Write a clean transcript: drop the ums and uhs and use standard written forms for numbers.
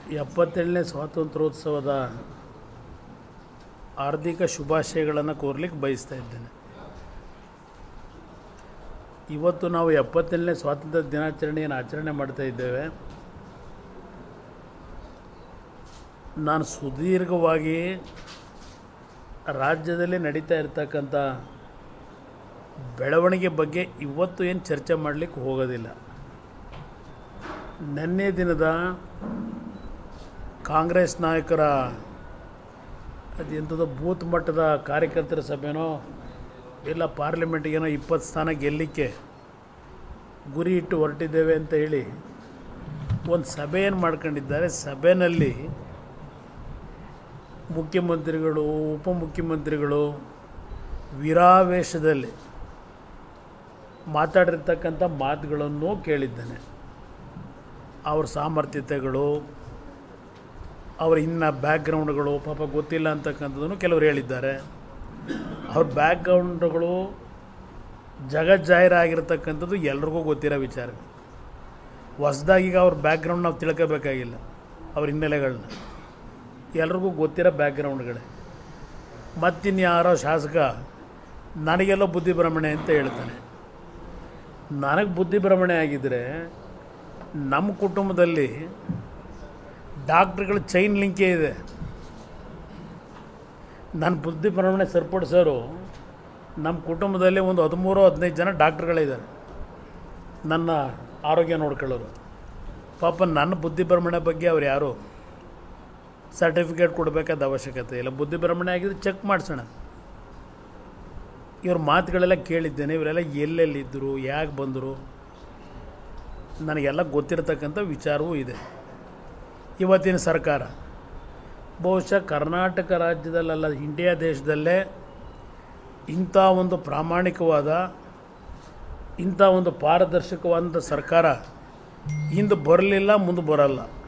77ನೇ ಸ್ವಾತಂತ್ರ್ಯೋತ್ಸವದ ಹಾರ್ದಿಕ ಶುಭಾಶಯಗಳನ್ನು ಕೋರಲಿಕ್ಕೆ ಬಯಸ್ತಾ ಇದ್ದೇನೆ. ಇವತ್ತು ನಾವು 77ನೇ ಸ್ವಾತಂತ್ರ್ಯ ದಿನಾಚರಣೆಯನ್ನು ಆಚರಣೆ ಮಾಡ್ತಾ ಇದ್ದೇವೆ. ನಾನು ಸುದೀರ್ಘವಾಗಿ ರಾಜ್ಯದಲ್ಲಿ ನಡೀತಾ ಇರತಕ್ಕಂಥ ಬೆಳವಣಿಗೆ ಬಗ್ಗೆ ಇವತ್ತು ಏನು ಚರ್ಚೆ ಮಾಡಲಿಕ್ಕೆ ಹೋಗೋದಿಲ್ಲ. ನಿನ್ನೆ ದಿನದ ಕಾಂಗ್ರೆಸ್ ನಾಯಕರ ಅದೆಂಥದ್ದು ಬೂತ್ ಮಟ್ಟದ ಕಾರ್ಯಕರ್ತರ ಸಭೆನೋ ಇಲ್ಲ ಪಾರ್ಲಿಮೆಂಟಿಗೇನೋ 20 ಸ್ಥಾನ ಗೆಲ್ಲಲಿಕ್ಕೆ ಗುರಿ ಇಟ್ಟು ಹೊರಟಿದ್ದೇವೆ ಅಂತ ಹೇಳಿ ಒಂದು ಸಭೆಯನ್ನು ಮಾಡ್ಕೊಂಡಿದ್ದಾರೆ. ಸಭೆಯಲ್ಲಿ ಮುಖ್ಯಮಂತ್ರಿಗಳು, ಉಪಮುಖ್ಯಮಂತ್ರಿಗಳು ವೀರಾವೇಶದಲ್ಲಿ ಮಾತಾಡಿರ್ತಕ್ಕಂಥ ಮಾತುಗಳನ್ನು ಕೇಳಿದ್ದೇನೆ. ಅವ್ರ ಸಾಮರ್ಥ್ಯತೆಗಳು, ಅವ್ರ ಇನ್ನು ಬ್ಯಾಕ್ಗ್ರೌಂಡ್ಗಳು ಪಾಪ ಗೊತ್ತಿಲ್ಲ ಅಂತಕ್ಕಂಥದ್ದನ್ನು ಕೆಲವರು ಹೇಳಿದ್ದಾರೆ. ಅವ್ರ ಬ್ಯಾಕ್ಗ್ರೌಂಡ್ಗಳು ಜಗಜ್ಜಾಹಿರಾಗಿರ್ತಕ್ಕಂಥದ್ದು ಎಲ್ರಿಗೂ ಗೊತ್ತಿರೋ ವಿಚಾರ. ಹೊಸ್ದಾಗೀಗ ಅವ್ರ ಬ್ಯಾಕ್ಗ್ರೌಂಡ್ ನಾವು ತಿಳ್ಕೋಬೇಕಾಗಿಲ್ಲ. ಅವ್ರ ಹಿನ್ನೆಲೆಗಳನ್ನ ಎಲ್ರಿಗೂ ಗೊತ್ತಿರೋ ಬ್ಯಾಕ್ಗ್ರೌಂಡ್ಗಳೇ. ಮತ್ತಿನ್ಯಾರೋ ಶಾಸಕ ನನಗೆಲ್ಲೋ ಬುದ್ಧಿಭ್ರಮಣೆ ಅಂತ ಹೇಳ್ತಾನೆ. ನನಗೆ ಬುದ್ಧಿಭ್ರಮಣೆ ಆಗಿದ್ದರೆ ನಮ್ಮ ಕುಟುಂಬದಲ್ಲಿ ಡಾಕ್ಟ್ರುಗಳ ಚೈನ್ ಲಿಂಕೇ ಇದೆ. ನನ್ನ ಬುದ್ಧಿಭ್ರಮಣೆ ಸರಿಪಡಿಸೋರು ನಮ್ಮ ಕುಟುಂಬದಲ್ಲಿ ಒಂದು 13-15 ಜನ ಡಾಕ್ಟ್ರುಗಳಿದ್ದಾರೆ, ನನ್ನ ಆರೋಗ್ಯ ನೋಡ್ಕೊಳ್ಳೋರು. ಪಾಪ ನನ್ನ ಬುದ್ಧಿಭ್ರಮಣೆ ಬಗ್ಗೆ ಅವ್ರು ಯಾರು ಸರ್ಟಿಫಿಕೇಟ್ ಕೊಡಬೇಕಾದ ಅವಶ್ಯಕತೆ ಇಲ್ಲ. ಬುದ್ಧಿಭ್ರಮಣೆ ಆಗಿದ್ರೆ ಚೆಕ್ ಮಾಡಿಸೋಣ. ಇವ್ರ ಮಾತುಗಳೆಲ್ಲ ಕೇಳಿದ್ದೇನೆ. ಇವರೆಲ್ಲ ಎಲ್ಲೆಲ್ಲಿದ್ದರು, ಯಾಕೆ ಬಂದರು, ನನಗೆಲ್ಲ ಗೊತ್ತಿರತಕ್ಕಂಥ ವಿಚಾರವೂ ಇದೆ. ಇವತ್ತಿನ ಸರ್ಕಾರ ಬಹುಶಃ ಕರ್ನಾಟಕ ರಾಜ್ಯದಲ್ಲ, ಇಂಡಿಯಾ ದೇಶದಲ್ಲೇ ಇಂಥ ಒಂದು ಪ್ರಾಮಾಣಿಕವಾದ, ಇಂಥ ಒಂದು ಪಾರದರ್ಶಕವಾದಂಥ ಸರ್ಕಾರ ಹಿಂದೆ ಬರಲಿಲ್ಲ, ಮುಂದೆ ಬರಲ್ಲ.